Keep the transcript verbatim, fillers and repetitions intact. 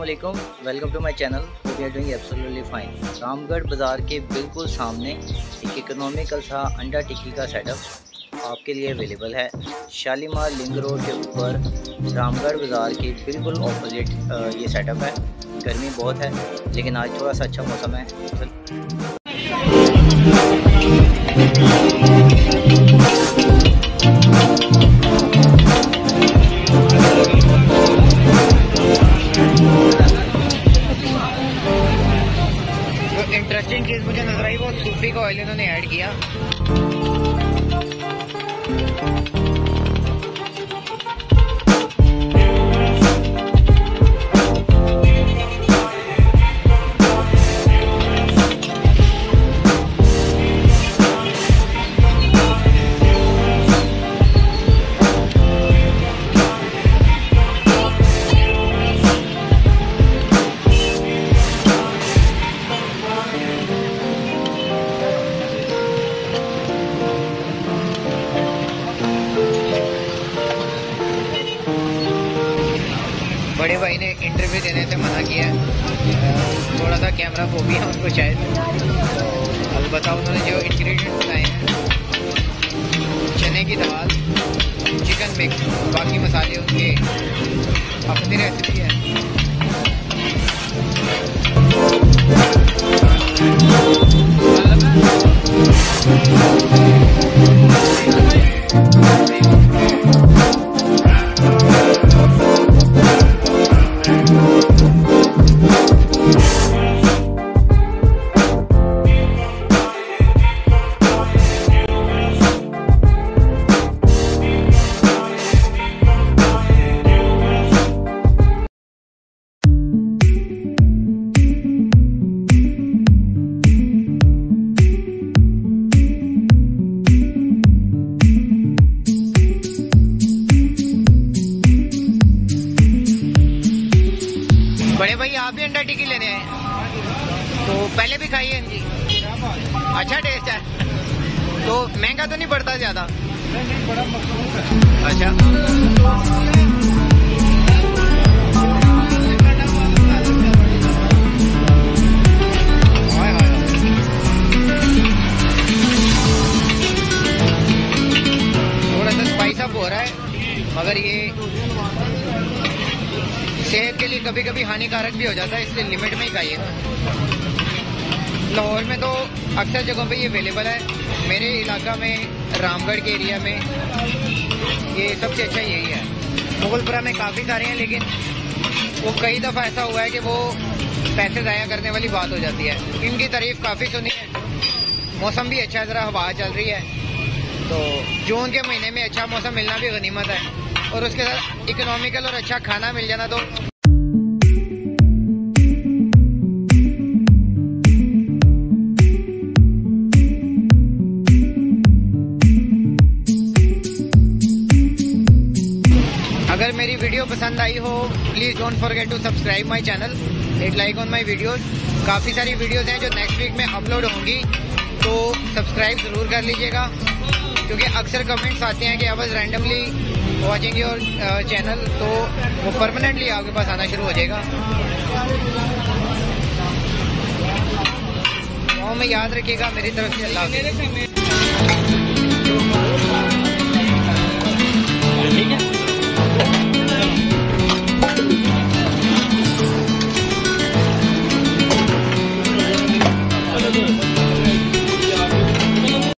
अस्सलामुअलैकुम, welcome to my channel. We are doing absolutely fine. Ramgarh बाज़ार के बिल्कुल सामने एक इकोनॉमिकल सा अंडा टिक्की का सेटअप आपके लिए अवेलेबल है। शालीमार लिंक रोड के ऊपर रामगढ़ बाज़ार के बिल्कुल ऑपोजिट ये सेटअप है। गर्मी बहुत है लेकिन आज थोड़ा सा अच्छा मौसम है। इंटरेस्टिंग चीज़ मुझे नजर आई वो सूफी का ऑयल इन्होंने ऐड किया। बड़े भाई ने इंटरव्यू देने से मना किया है, थोड़ा सा कैमरा फोबिया है उनको शायद। तो अब बताओ उन्होंने जो इंग्रेडिएंट्स बनाए हैं, चने की दाल, चिकन मिक्स, बाकी मसाले उनके अपनी रेसिपी है। बड़े भाई आप भी अंडा टिक्की लेने आए तो पहले भी खाइए इनकी, अच्छा टेस्ट है। तो महंगा तो नहीं पड़ता ज्यादा? अच्छा थोड़ा सा स्पाइस अप हो रहा है मगर ये सेहत के लिए कभी कभी हानिकारक भी हो जाता है, इसलिए लिमिट में ही खाइए। लाहौर में तो अक्सर जगहों पे ये अवेलेबल है। मेरे इलाका में रामगढ़ के एरिया में ये सबसे अच्छा यही है। मुगलपुरा में काफ़ी सारे हैं लेकिन वो कई दफ़ा ऐसा हुआ है कि वो पैसे ज़ाया करने वाली बात हो जाती है। इनकी तारीफ काफ़ी सुनी है। मौसम भी अच्छा है, ज़रा हवा चल रही है तो जून के महीने में अच्छा मौसम मिलना भी गनीमत है और उसके साथ इकोनॉमिकल और अच्छा खाना मिल जाना। तो अगर मेरी वीडियो पसंद आई हो please don't forget to subscribe my channel, hit like on my videos. काफ़ी सारी वीडियोस हैं जो नेक्स्ट वीक में अपलोड होंगी तो सब्सक्राइब ज़रूर कर लीजिएगा क्योंकि अक्सर कमेंट्स आते हैं कि I was randomly watching your channel, तो वो परमानेंटली आपके पास आना शुरू हो जाएगा। तो में याद रखिएगा मेरी तरफ से अल्लाह हाफ़िज़।